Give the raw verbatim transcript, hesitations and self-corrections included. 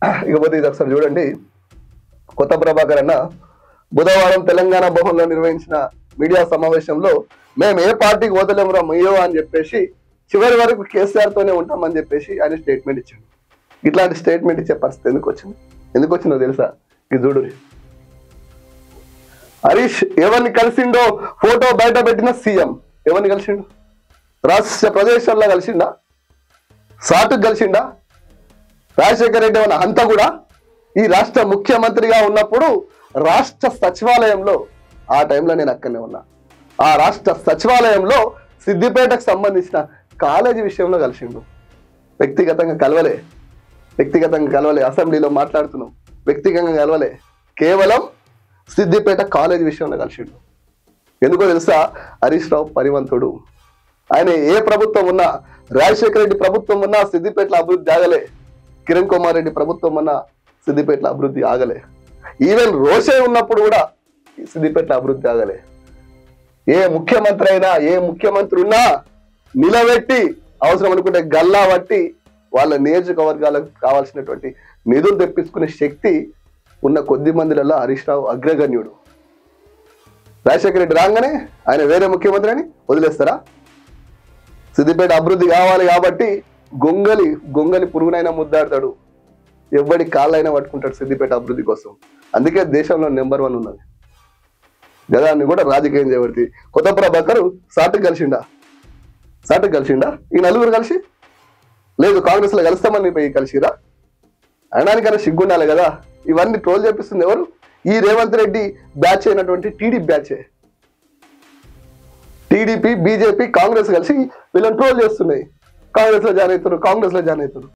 ఇకపోతే ఇది ఒకసారి చూడండి. కొత్త ప్రభాకర్ అన్న బుధవారం తెలంగాణ భవన్లో నిర్వహించిన మీడియా సమావేశంలో మేము ఏ పార్టీకి వదలేమురా మయ్యో అని చెప్పేసి చివరి వరకు కేసీఆర్ తోనే ఉంటామని చెప్పేసి ఆయన స్టేట్మెంట్ ఇచ్చాడు. ఇట్లాంటి స్టేట్మెంట్ ఇచ్చే పరిస్థితి ఎందుకు వచ్చింది? ఎందుకు వచ్చిందో తెలుసా? ఇది చూడు. హరీష్ ఎవరిని కలిసిండో ఫోటో బయట పెట్టిన సీఎం ఎవరిని కలిసిండు? రాష్ట్ర ప్రదేశాల్లో కలిసిండా? సాటుకు కలిసిండా? రాజశేఖర రెడ్డి ఏమన్నా అంతా కూడా ఈ రాష్ట్ర ముఖ్యమంత్రిగా ఉన్నప్పుడు రాష్ట్ర సచివాలయంలో, ఆ టైంలో నేను అక్కడనే ఉన్నా, ఆ రాష్ట్ర సచివాలయంలో సిద్దిపేటకు సంబంధించిన కాలేజీ విషయంలో కలిసిండు. వ్యక్తిగతంగా కలవలే వ్యక్తిగతంగా కలవలే అసెంబ్లీలో మాట్లాడుతున్నాం, వ్యక్తిగతంగా కలవలే, కేవలం సిద్దిపేట కాలేజీ విషయంలో కలిసిండు. ఎందుకో తెలుసా? హరీష్ రావు పరివంతుడు. ఆయన ఏ ప్రభుత్వం ఉన్నా, రాజశేఖర రెడ్డి ప్రభుత్వం ఉన్నా సిద్దిపేటలో అభివృద్ధి ఆగలే, కిరణ్ కుమార్ రెడ్డి ప్రభుత్వం ఉన్నా సిద్దిపేటలో అభివృద్ధి ఆగలే, ఈవెన్ రోషే ఉన్నప్పుడు కూడా సిద్దిపేటలో అభివృద్ధి ఆగలే. ఏ ముఖ్యమంత్రి అయినా, ఏ ముఖ్యమంత్రి ఉన్నా నిలబెట్టి అవసరం అనుకుంటే గల్లా పట్టి వాళ్ళ నియోజకవర్గాలకు కావాల్సినటువంటి నిధులు తెప్పించుకునే శక్తి ఉన్న కొద్ది మందిలలో హరీష్ రావు అగ్రగణ్యుడు. రాజశేఖర రెడ్డి రాగానే ఆయన వేరే ముఖ్యమంత్రి అని వదిలేస్తారా? సిద్దిపేట అభివృద్ధి కావాలి కాబట్టి గొంగలి గొంగలి పురుగునైనా ముద్దాడతాడు, ఎవడి కాళ్ళైనా పట్టుకుంటాడు సిద్దిపేట అభివృద్ధి కోసం. అందుకే దేశంలో నెంబర్ వన్ ఉన్నది. గదాన్ని కూడా రాజకీయం చేయబడితే కొత్త ప్రభాకర్ సాటుకు కలిసిండా? సాటుకు కలిసిండా? ఈ నలుగురు కలిసి లేదు కాంగ్రెస్ లో కలుస్తామని పోయి కలిసిరా అనడానికైనా సిగ్గుండాలి కదా. ఇవన్నీ ట్రోల్ చేపిస్తుంది ఎవరు? ఈ రేవంత్ రెడ్డి బ్యాచ్ అయినటువంటి టీడీపీ బ్యాచే. టీడీపీ, బీజేపీ, కాంగ్రెస్ కలిసి వీళ్ళని ట్రోల్ చేస్తున్నాయి. కాంగ్రెస్ లో జాయిన్ అవుతారు, కాంగ్రెస్ లో జాయిన్ అవుతారు.